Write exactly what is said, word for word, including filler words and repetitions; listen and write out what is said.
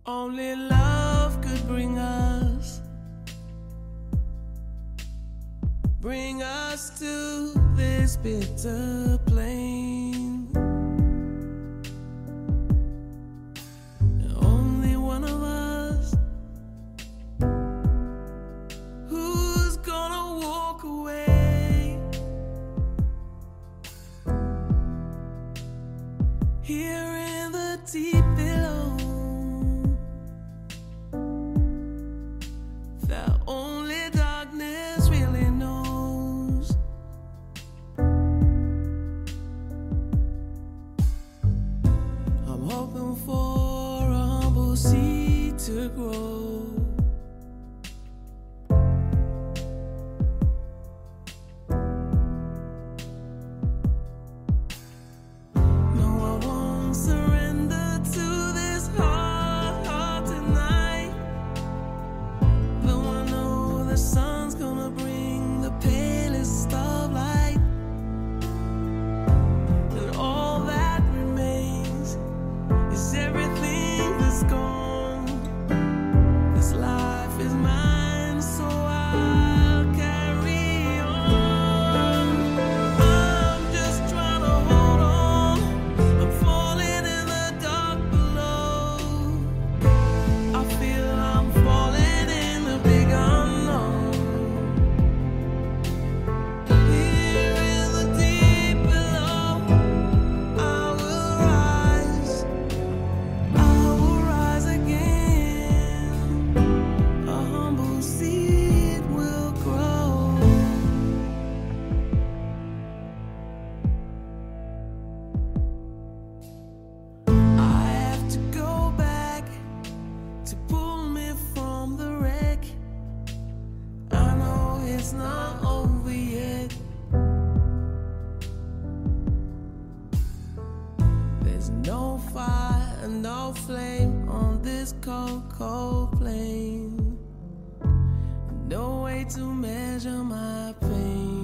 Only love could bring us, bring us to this bitter plain. And only one of us who's gonna walk away. Here in the deep below, that only darkness really knows. I'm hoping for a humble seed to grow. No, I won't surrender to this hard heart tonight. Though I know the sun's gonna bring the palest of light, and all that remains is everything that's gone. This life is mine, so I'll carry on. I'm just trying to hold on. I'm falling in the dark below. I feel I'm falling in the big unknown. Here in the deep below, I will rise, I will rise again. A humble seed will grow. I have to go back to pull me from the wreck. I know it's not over yet. There's no fire, no flame on this cold, cold plain. No way to measure my pain.